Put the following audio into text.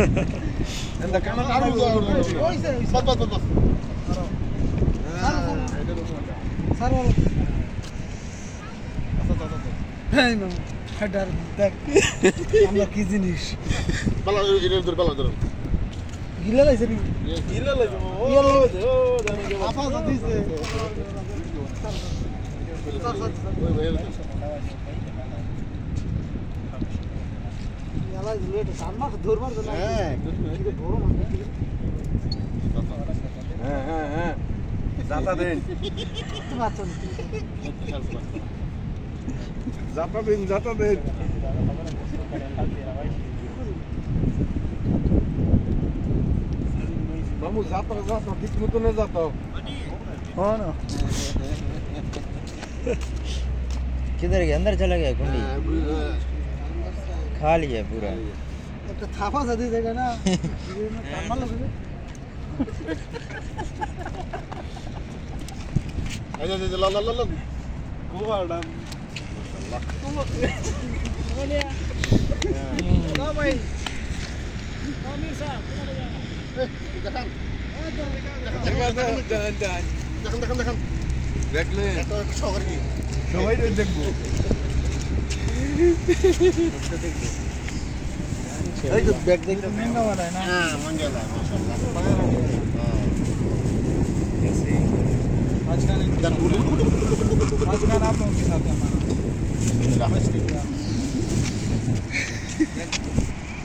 عندك انا تعرف بس بس بس صار والله هاي ما حدار دك আমরা কি জিনিস بلا يقدر بلا يقدر গিলা লাইছে নি গিলা লাইছে ও আপা দিছে ইয়ালা লেট সামনা ধরবার জন্য হ্যাঁ বড় মাছ হ্যাঁ হ্যাঁ হ্যাঁ জাতা দেন তো বাচ্চা জাতা দেন মামু জাতা ঠিক মতো না জাতা हाँ ना किधर गया? अंदर चला गया कुंडी खा लिया पूरा तो थापा सदी देगा ना कामल लगे aja ला ला ला gua dan ना भाई jangan দেখলে শহর কি সবাই দেখবো এই তো बैग देख महंगा वाला है ना हां महंगा है माशाल्लाह ऐसे आज का आप लोगों के साथ है हमारा